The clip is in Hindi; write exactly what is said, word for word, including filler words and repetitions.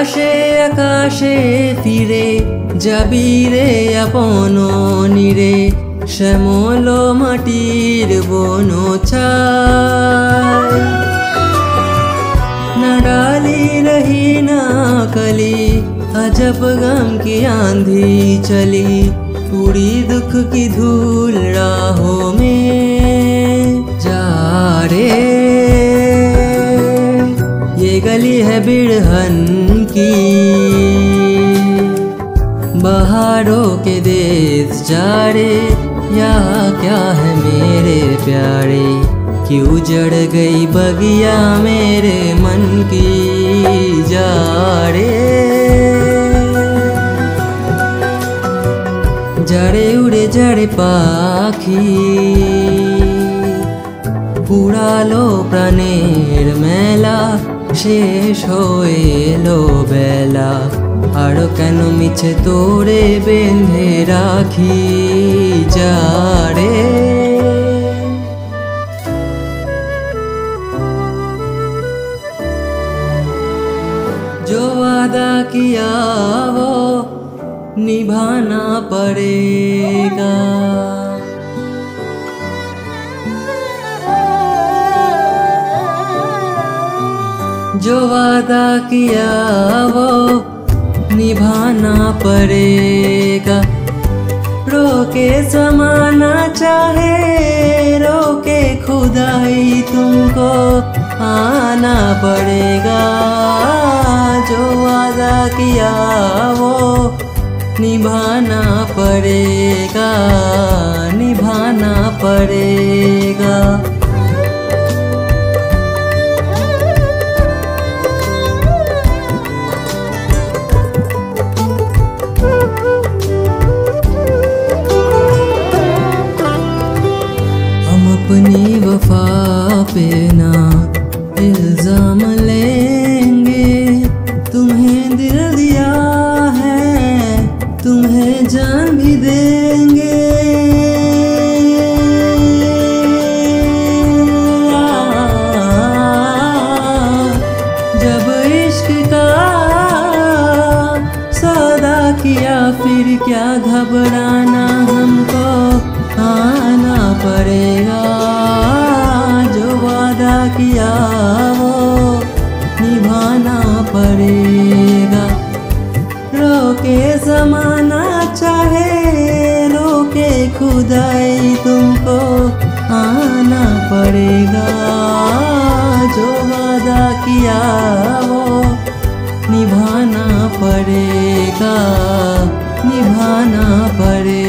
আকাশে আকাশে ফিরে যাবি রে আপন নিরে, শ্যামল মাটির বন ছায়। न डाली रही ना कली, अजब गम की आंधी चली, उड़ी दुख की धूल राहों में जा रे। ये गली है बिरहन की, बहारों के देश जा रे। यहाँ क्या है मेरे प्यारे, क्यों जड़ गई बगिया मेरे मन की जा रे। जड़े उड़े जड़े पाखी, পুড়ালো প্রাণের মেলা, শেষ হয়ে এলো বেলা। আরো কেন মিছে তোরে বেঁধে রাখি যা রে। जो वादा किया वो निभाना पड़ेगा, जो वादा किया वो निभाना पड़ेगा। रोके समाना चाहे रोके खुदाई, तुमको आना पड़ेगा। जो वादा किया वो निभाना पड़ेगा, निभाना पड़ेगा। हम अपनी वफा पे ना इल्जाम लेंगे, तुम्हें दिल दिया है तुम्हें जान भी देंगे। जब इश्क का सौदा किया फिर क्या घबराना, हमको आना पड़ेगा। जो वादा किया वो निभाना पड़ेगा। रोके ज़माना चाहे रोके खुदाई, तुमको आना पड़ेगा। जो वादा किया वो निभाना पड़ेगा, निभाना पड़ेगा।